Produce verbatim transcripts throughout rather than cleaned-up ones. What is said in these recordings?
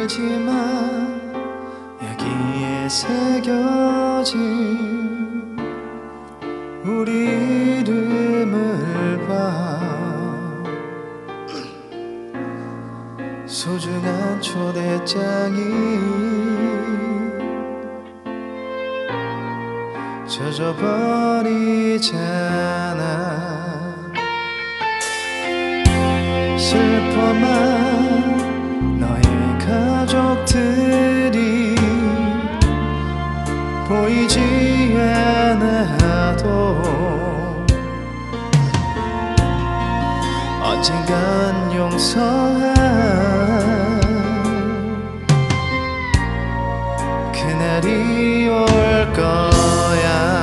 알지만 여기에 새겨진 우리 이름을 봐. 소중한 초대장이 젖어버리잖아. 슬퍼만 너의 가족들이 보이지 않아도 언젠간 용서할 그날이 올 거야.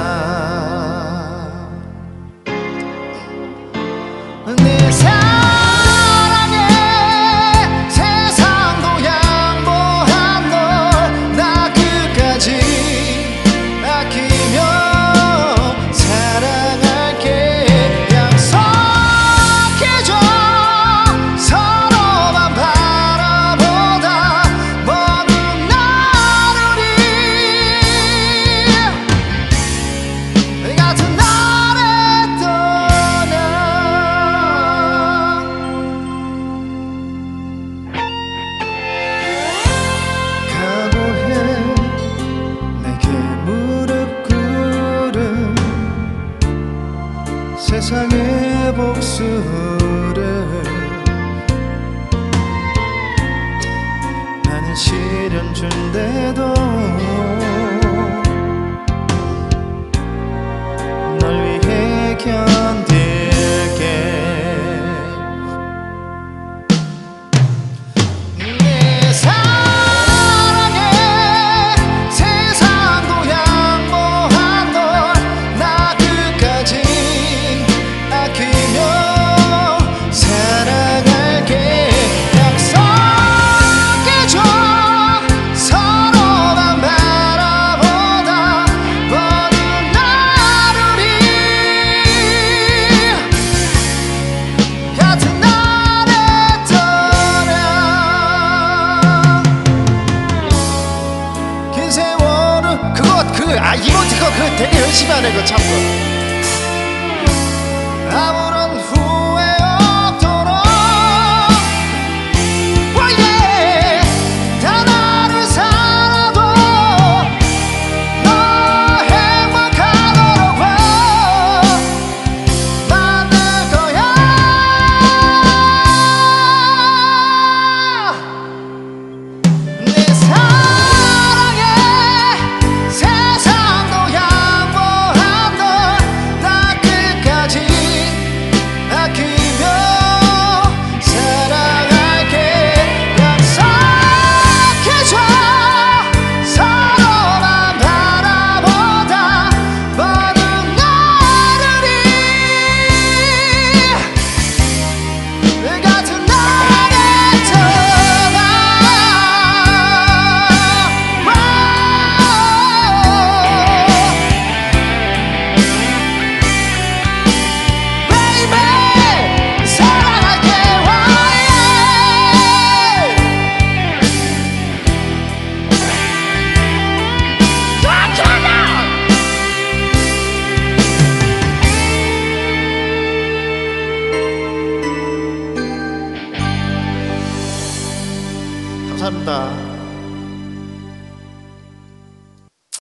내 사랑에 세상도 양보한 널 나 끝까지 아끼며 사랑할게. 약속해줘. 서로만 바라보다 먼 나를 이 같은 날에 떠나. 각오해 내게 무릎 꿇은 세상의 복수를. 나는 시련 준대도 널 위해 견딜게. 내 사랑에 세상도 양보한 널 나 끝까지 아끼며 사랑할게. 약속해줘. 서로만 바라보다 먼 나를 이 같은 날에 떠나. 긴 세월을 그거 그 아 이모티콘 그거 되게 열심히 하네. 그거 참고 아무런 후회 없도록 oh yeah. 다 나를 살아도 너 행복하도록 만들 거야. 내 사랑에 세상도 양보한 널 나 끝까지 아끼며 사랑할게. 약속해줘. 서로만 바라보다 먼 나를 이 같은 날에 떠나. Baby 사랑할게. 감사합니다.